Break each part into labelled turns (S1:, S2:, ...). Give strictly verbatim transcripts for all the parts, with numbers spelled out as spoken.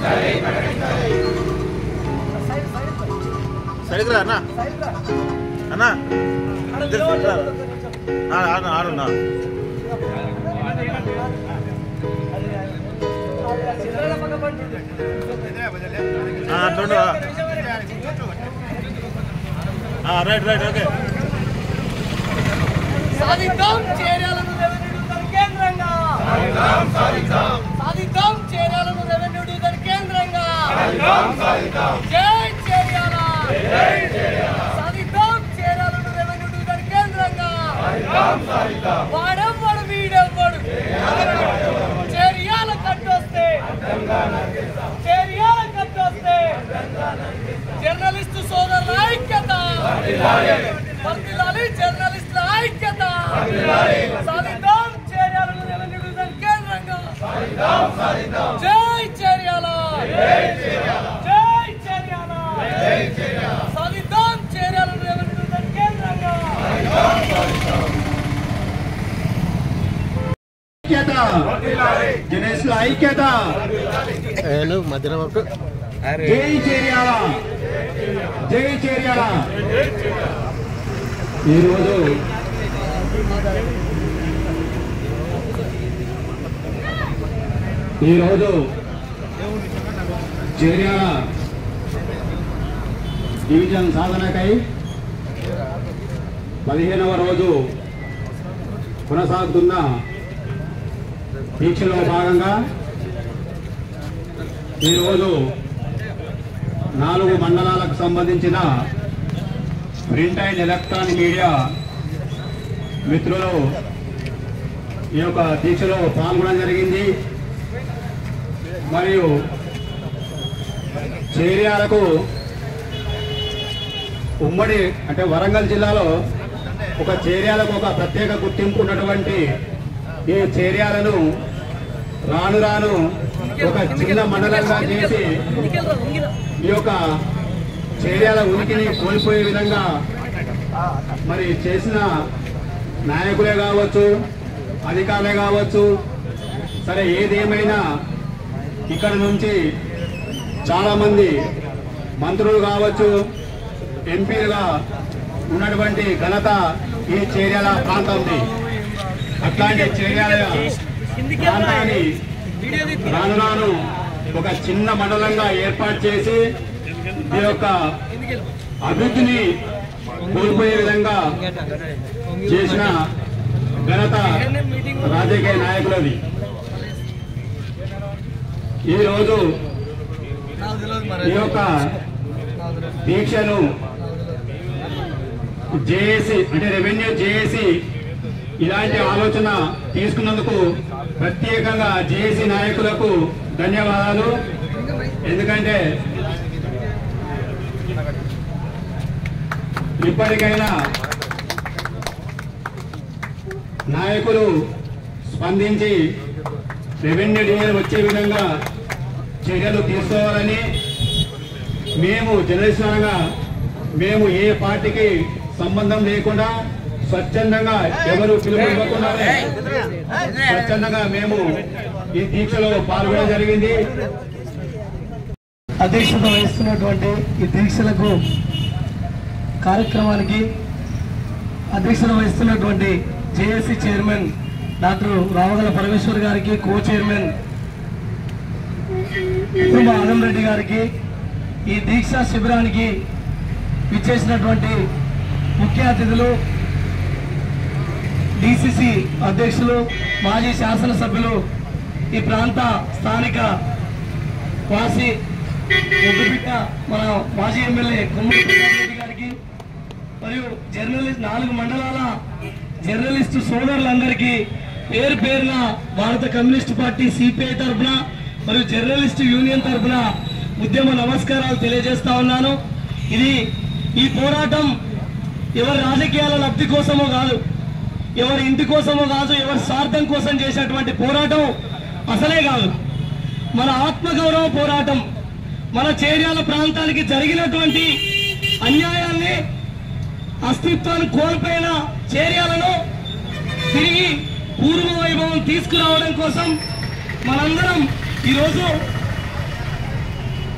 S1: సరిగ్గా అన్నా అన్నా ఆడున్నా రైట్ రైట్ ఓకే
S2: సాధిద్దాం చేర్యాలను రెవెన్యూ డివిజన్ కేంద్రంగా సాధిద్దాం సాధిద్దాం సాధిద్దాం చేర్యాలను రెవెన్యూ డివిజన్ కేంద్రంగా సాధిద్దాం సాధిద్దాం జై చేర్యాల జై చేర్యాల సాధిద్దాం చేర్యాలను రెవెన్యూ డివిజన్ కేంద్రంగా సాధిద్దాం సాధిద్దాం వాడెవ్వడు వీడెవ్వడు చేర్యాల కట్టొస్తే చేర్యాల కట్టొస్తే జర్నలిస్టు సోదరుల ఐక్యత వర్ధిల్లాలి జర్నలిస్టుల ఐక్యత సాధిద్దాం చేర్యాలను రెవెన్యూ డివిజన్ కేంద్రంగా జై చేర్యాల జై చేర్యాల సాధిద్దాం చేర్యాలను రెవెన్యూ డివిజన్ కేంద్రంగా
S3: జర్నలిస్టుల ఐక్యత
S1: మధ్యన వరకు
S3: జై చేర్యాల జై చేర్యాల ఈరోజు ఈరోజు చేర్యాల డివిజన్ సాధనకై పదిహేనవ రోజు కొనసాగుతున్న దీక్షలో భాగంగా ఈరోజు నాలుగు మండలాలకు సంబంధించిన ప్రింట్ అండ్ ఎలక్ట్రానిక్ మీడియా మిత్రులు ఈ యొక్క దీక్షలో పాల్గొనడం జరిగింది. మరియు చేర్యాలకు ఉమ్మడి అంటే వరంగల్ జిల్లాలో ఒక చేర్యాలకు ఒక ప్రత్యేక గుర్తింపు ఉన్నటువంటి ఈ చేర్యాలను రాను రాను ఒక చిన్న మండలంగా చేసి ఈ యొక్క చేర్యాల ఉనికిని కోల్పోయే విధంగా మరి చేసిన నాయకులే కావచ్చు, అధికారులే కావచ్చు, సరే ఏదేమైనా ఇక్కడ నుంచి చాలామంది మంత్రులు కావచ్చు, ఎంపీలుగా ఉన్నటువంటి ఘనత ఈ చేర్యాల ప్రాంతంది. అట్లాంటి చేర్యాల ప్రాంతాన్ని రాను రాను ఒక చిన్న మండలంగా ఏర్పాటు చేసి ఈ యొక్క అభివృద్ధిని కోల్పోయే విధంగా చేసిన ఘనత రాజకీయ నాయకులది. ఈరోజు ఈ యొక్క దీక్షను జేఏసీ అంటే రెవెన్యూ జేఏసీ ఇలాంటి ఆలోచన తీసుకున్నందుకు ప్రత్యేకంగా జేఏసీ నాయకులకు ధన్యవాదాలు. ఎందుకంటే ఇప్పటికైనా నాయకులు స్పందించి రెవెన్యూ డివిజన్ వచ్చే విధంగా చర్యలు తీసుకోవాలని, మేము జర్నలిస్టులుగా మేము ఏ పార్టీకి సంబంధం లేకుండా స్వచ్ఛందంగా ఎవరు పిలుపు ఇవ్వకుండానే స్వచ్ఛందంగా మేము ఈ దీక్షలో పాల్గొనడం జరిగింది.
S4: అధ్యక్షత వహిస్తున్నటువంటి ఈ దీక్షలకు కార్యక్రమానికి అధ్యక్షత వహిస్తున్నటువంటి JAC chairman doctor Ramagala Parameshwar గారికి, కో చైర్మన్ ఆదం రెడ్డి గారికి, ఈ దీక్షా శిబిరానికి విచ్చేసినటువంటి ముఖ్య అతిథులు, డిసిసి అధ్యక్షులు, మాజీ శాసనసభ్యులు, ఈ ప్రాంత స్థానిక వాసి ముద్దుబిడ్డ మన మాజీ ఎమ్మెల్యే కొమ్మూరి రెడ్డి గారికి, మరియు జర్నలిస్ట్ నాలుగు మండలాల జర్నలిస్టు సోదరులందరికీ పేరు పేరున భారత కమ్యూనిస్టు పార్టీ సిపిఐ తరఫున మరియు జర్నలిస్టు యూనియన్ తరఫున ఉద్యమ నమస్కారాలు తెలియజేస్తా ఉన్నాను. ఇది ఈ పోరాటం ఎవరి రాజకీయాల లబ్ధి కోసమో కాదు, ఎవరి ఇంటి కోసమో కాదు, ఎవరి స్వార్థం కోసం చేసేటువంటి పోరాటం అసలే కాదు. మన ఆత్మగౌరవ పోరాటం. మన చేర్యాల ప్రాంతానికి జరిగినటువంటి అన్యాయాన్ని, అస్తిత్వాన్ని కోల్పోయిన చేర్యాలను తిరిగి పూర్వ వైభవం తీసుకురావడం కోసం మనందరం ఈరోజు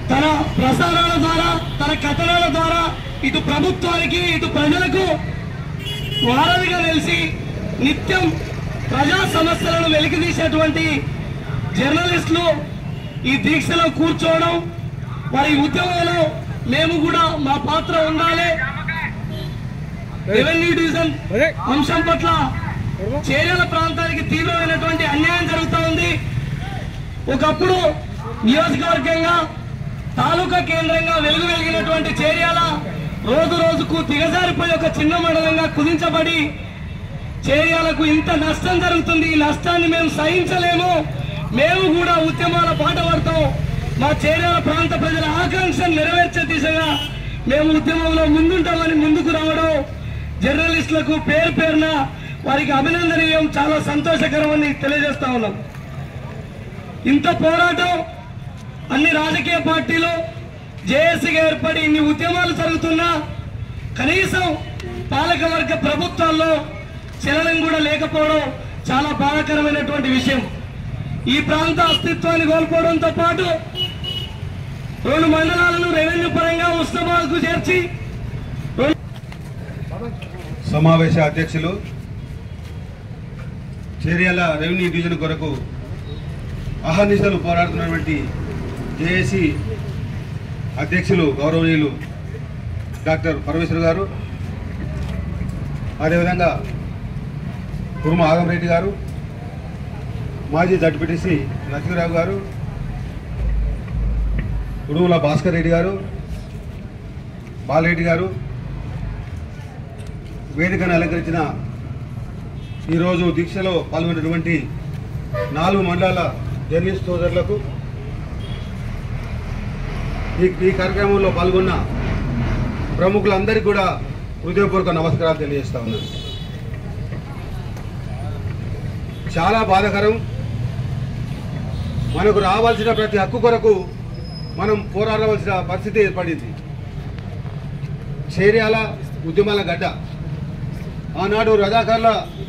S4: తన ప్రసారాల ద్వారా తన కథనాల ద్వారా ఇటు ప్రభుత్వానికి ఇటు ప్రజలకు వారధిగా నిలిచి నిత్యం ప్రజా సమస్యలను వెలికితీసేటువంటి జర్నలిస్టులు ఈ దీక్షలో కూర్చోవడం, వారి ఉద్యమంలో మేము కూడా మా పాత్ర ఉండాలి. రెవెన్యూ డివిజన్ అంశం పట్ల చేర్యాల ప్రాంతానికి తీవ్రమైనటువంటి అన్యాయం జరుగుతూ ఉంది. ఒకప్పుడు నియోజకవర్గంగా తాలూకా కేంద్రంగా వెలుగు వెలిగినటువంటి చేర్యాల రోజు రోజుకు దిగజారిపోయి ఒక చిన్న మండలంగా కుదించబడి చేర్యాలకు ఇంత నష్టం జరుగుతుంది. ఈ నష్టాన్ని మేము సహించలేము. మేము కూడా ఉద్యమాల బాట పడతాం. మా చేర్యాల ప్రాంత ప్రజల ఆకాంక్షను నెరవేర్చే దిశగా మేము ఉద్యమంలో ముందుంటామని ముందుకు రావడం జర్నలిస్టులకు పేరు పేరున వారికి అభినందనీయం, చాలా సంతోషకరమని తెలియజేస్తా ఉన్నాం. ఇంత పోరాటం అన్ని రాజకీయ పార్టీలు జేఏసీగా ఏర్పడి ఇన్ని ఉద్యమాలు జరుగుతున్నా కనీసం పాలకవర్గ ప్రభుత్వాల్లో చలనం కూడా లేకపోవడం చాలా బాధాకరమైనటువంటి విషయం. ఈ ప్రాంత అస్తిత్వాన్ని కోల్పోవడంతో పాటు రెండు మండలాలను రెవెన్యూ పరంగా ఉస్మాబాద్కు చేర్చి
S3: సమావేశ అధ్యక్షులు చేర్యాల రెవెన్యూ డివిజన్ కొరకు అహర్నిశలు పోరాడుతున్నటువంటి జేఏసీ అధ్యక్షులు గౌరవనీయులు డాక్టర్ పరమేశ్వర్ గారు, అదేవిధంగా కుర్మ ఆగంరెడ్డి గారు, మాజీ జడ్పీటీసీ నరసింహరావు గారు, ఉడుముల భాస్కర్ రెడ్డి గారు, బాలరెడ్డి గారు, వేదికను అలంకరించిన ఈరోజు దీక్షలో పాల్గొన్నటువంటి నాలుగు మండలాల జర్నలిస్ట్ సోదరులకు, ఈ ఈ కార్యక్రమంలో పాల్గొన్న ప్రముఖులందరికీ కూడా హృదయపూర్వక నమస్కారాలు తెలియజేస్తా ఉన్నాను. చాలా బాధాకరం. మనకు రావాల్సిన ప్రతి హక్కు కొరకు మనం పోరాడవలసిన పరిస్థితి ఏర్పడింది. చేర్యాల ఉద్యమాల గడ్డ. ఆనాడు రజాకార్ల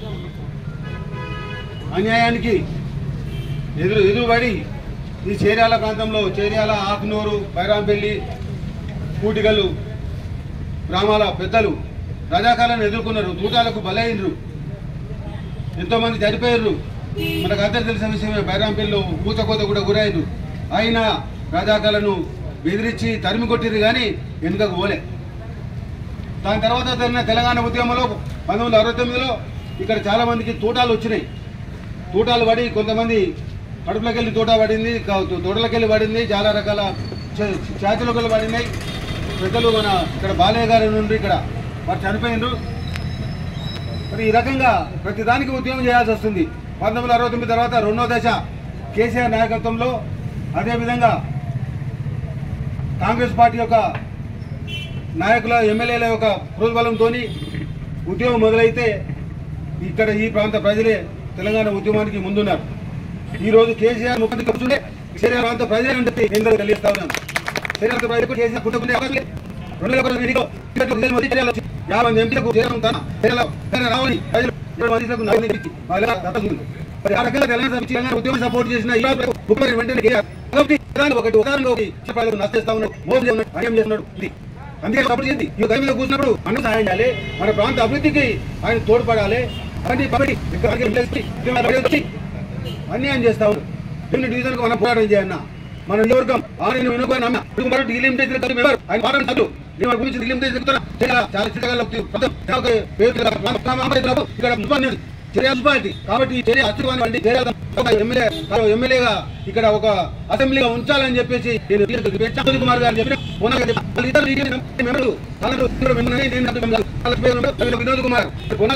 S3: అన్యాయానికి ఎదురు ఎదురుబడి ఈ చేర్యాల ప్రాంతంలో చేర్యాల, ఆకునూరు, బైరాంపల్లి, కూటిగల్లు గ్రామాల పెద్దలు రజాకార్లను ఎదుర్కొన్నారు. తూటాలకు బలైనరు, ఎంతోమంది చనిపోయారు. మనకు అందరు తెలిసిన విషయమే. బైరాంపల్లిలో పూచకోత కూడా గురైనరు. అయినా రజాకార్లను బెదిరించి తరిమి కొట్టిరు కానీ వెనుకకు పోలే. దాని తర్వాత జరిగిన తెలంగాణ ఉద్యమంలో పంతొమ్మిది వందల అరవై తొమ్మిదిలో ఇక్కడ చాలా మందికి తూటాలు వచ్చినాయి. తూటాలు పడి కొంతమంది కడుపులోకి వెళ్ళి తోట పడింది, తోటలోకి వెళ్ళి పడింది, చాలా రకాల చేతులకు వెళ్ళి పడినాయి. పెద్దలు మన ఇక్కడ బాలయ్య గారి నుండి ఇక్కడ వారు చనిపోయినారు. మరి ఈ రకంగా ప్రతిదానికి ఉద్యమం చేయాల్సి వస్తుంది. పంతొమ్మిది వందల అరవై తొమ్మిది తర్వాత రెండో దశ కేసీఆర్ నాయకత్వంలో, అదేవిధంగా కాంగ్రెస్ పార్టీ యొక్క నాయకుల ఎమ్మెల్యేల యొక్క ప్రోద్బలంతో ఉద్యమం మొదలైతే ఇక్కడ ఈ ప్రాంత ప్రజలే తెలంగాణ ఉద్యమానికి ముందున్నారు. ఈ రోజు కేసీఆర్ ముఖ్యమంత్రి కూర్చుంటే చేర్యాల ప్రాంత ప్రజలే అంటే నేను తెలియజేస్తా ఉన్నాను. చేర్యాల ప్రజలకు కేసీఆర్ పుట్టుకునే అవకాశం లేదు. రెండు వేల ఎన్నికలో యాభై మంది ఎంపీలకు రావాలి మరి ఆ రకంగా తెలంగాణ ఉద్యమం సపోర్ట్ చేసిన ముఖ్యమంత్రి వెంటనే ఒకటి ఉదాహరణ ఒకటి నష్టేస్తా ఉన్నాడు, మోసం చేస్తున్నాడు, అన్యాయం చేస్తున్నాడు. ఇది అందుకే సపోర్ట్ చేయండి. ఈ గైలో కూర్చున్నప్పుడు మనం సహాయం చేయాలి, మన ప్రాంత అభివృద్ధికి ఆయన తోడ్పడాలి. అలాంటి పబడి అన్యాయం చేస్తా ఉన్నాం. రెండు డివిజన్ మనం పోరాటం చేయన్నా మన నియోజకవర్గం ఆయన వినుకొని అన్న ఆయన పాలన చాలు నేను గురించి చాలా చర్య మున్సిపాలిటీ కాబట్టి చర్య అస్తిత్వాన్ని ఎమ్మెల్యే ఎమ్మెల్యేగా ఇక్కడ ఒక అసెంబ్లీగా ఉంచాలని చెప్పేసి నేను కుమార్ గారు చెప్పిన వినోద్ కుమార్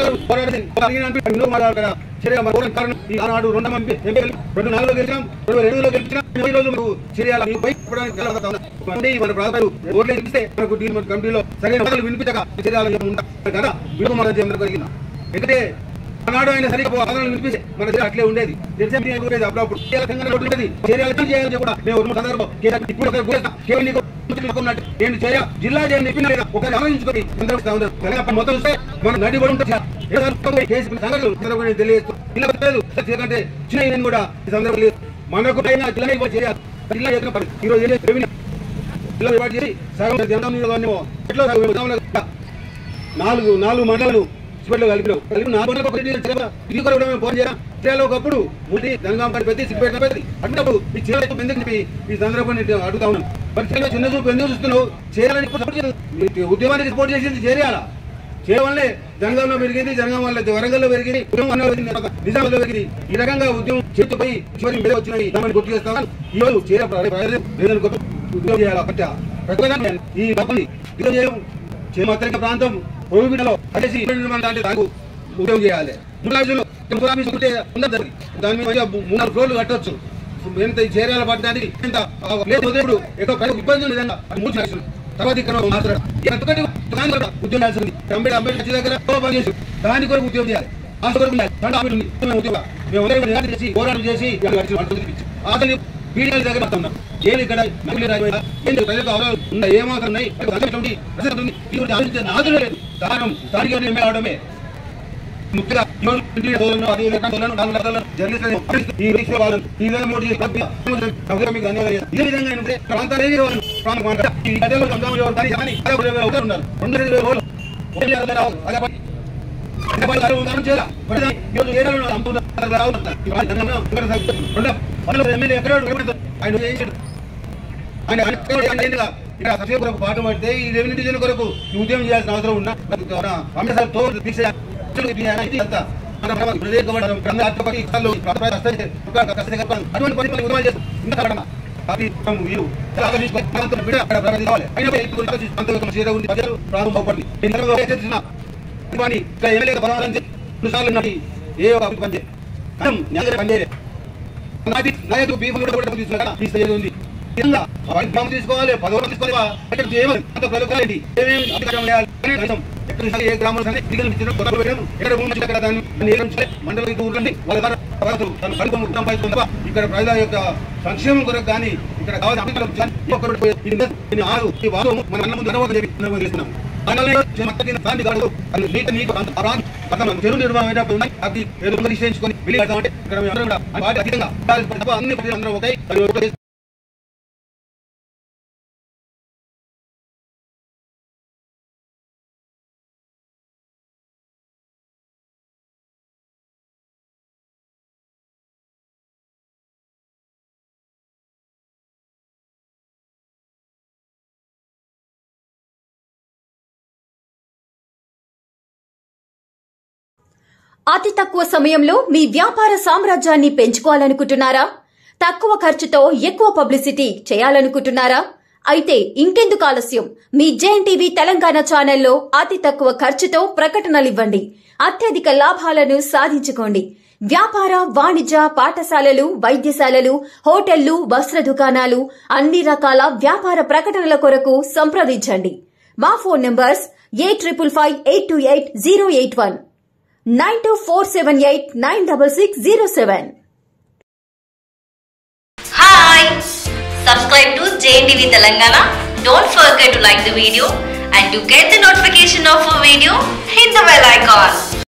S3: కారణం ఆనాడు రెండు రెండు నాలుగులో గెలిచాం, రెండు రెండులో గెలిచినా ఈ రోజు మనకు చర్యలు మన ప్రాంతాలు ఓట్లు గెలిస్తే మనకు కమిటీలో సరైన వినిపించక చర్యలు కదా వినోద్ కుమార్ జరిగింది. ఎందుకంటే ఆనాడు ఆయన సరిగ్గా ఆదరణ వినిపిస్తే మన దగ్గర అట్లే ఉండేది. ఉండేది అప్పుడప్పుడు చేయాలని కూడా మేము సందర్భం ఇప్పుడు నేను చేయ జిల్లా చేయాలని చెప్పిన లేదా ఒక ఆలోచించుకొని మొత్తం వస్తే మనం నడి కూడా ఉంటుంది. తెలియజేస్తూ ఎందుకంటే చిన్న కూడా ఈ సందర్భం లేదు. మనకు జిల్లా చేయాలి. జిల్లా ఈ రోజు ఏర్పాటు చేసి సగం జనం ఎట్లా నాలుగు నాలుగు మండలాలు సిబ్బెట్లో కలిపి కలిపి నాలుగు ఇది కూడా మేము ఫోన్ చేయాలి చేయాలి. ఒకప్పుడు ముందు జనగాం కాడి పెట్టి సిబ్బెట్ పెట్టి అన్నప్పుడు ఈ చీర ఎందుకు చెప్పి ఈ సందర్భాన్ని అడుగుతా ఉన్నాం. మరి చీర చిన్న చూపు ఎందుకు చూస్తున్నావు? చేయాలని ఉద్యమానికి సపోర్ట్ చేసింది చేయాలా? చేయవల్లే జనగాంలో పెరిగింది, జనగాం వల్ల వరంగల్లో పెరిగింది, నిజాంలో పెరిగింది. ఈ రకంగా ఉద్యమం చేతిపోయి చివరి మీద వచ్చినాయి దాన్ని గుర్తు చేస్తామని ఈ రోజు చేయ ఉద్యోగం చేయాలి. ఈ చేమత్తరిక ప్రాంతం పొరుగుబిడ్డలో కలిసి దానికి ఉద్యోగం చేయాలి. దాని మీద మూడు నాలుగు ఫ్లోర్లు కట్టవచ్చు. ఎంత ఈ చర్యలు పట్టడానికి ఎంత లేదు ఎక్కువ ఇబ్బంది ఉంది విధంగా మూడు లక్షలు తర్వాత ఇక్కడ ఉద్యోగం చేయాల్సింది. అంబేద్కర్ దగ్గర పనిచేసి దాని కొరకు ఉద్యోగం చేయాలి. చేసి పోరాటం చేసి అతని పీడియాల దగ్గర ఉన్నాం. ఏమి ఇక్కడ ప్రజలకు అవసరాలు ఉన్నాయి, ఏమాత్రం ఉన్నాయి నాదులు లేదు. దానం దానికి అవడమే ముఖ్యంగా ఆయన పాటు పడితే ఈ రెవెన్యూ డివిజన్ కొరకు ఉద్యమం చేయాల్సిన అవసరం ఉన్నా అంబేద్కర్ తో దీక్ష ఏ పని ఉంది తీసుకోవాలి పదవులు తీసుకోవాలి ఏ గ్రామాలు మండలి ఇక్కడ ప్రజల యొక్క సంక్షేమం కొరకు కానీ ఇక్కడ కావాల్సిన చెరువు నిర్మాణం నిశ్చయించుకొని అన్ని అందరూ ఒకే
S5: అతి తక్కువ సమయంలో మీ వ్యాపార సామ్రాజ్యాన్ని పెంచుకోవాలనుకుంటున్నారా? తక్కువ ఖర్చుతో ఎక్కువ పబ్లిసిటీ చేయాలనుకుంటున్నారా? అయితే ఇంకెందుకు ఆలస్యం? మీ జేఎన్టీవీ తెలంగాణ ఛానల్లో అతి తక్కువ ఖర్చుతో ప్రకటనలివ్వండి. అత్యధిక లాభాలను సాధించుకోండి. వ్యాపార, వాణిజ్య, పాఠశాలలు, వైద్యశాలలు, హోటళ్లు, వస్త్ర దుకాణాలు, అన్ని రకాల వ్యాపార ప్రకటనల కొరకు సంప్రదించండి. మా phone numbers eight triple five eight two eight zero eight one nine two four seven eight nine six six zero seven.
S6: Hi! Subscribe to J N T V Telangana. Don't forget to like the video and to get the notification of a video, hit the bell icon.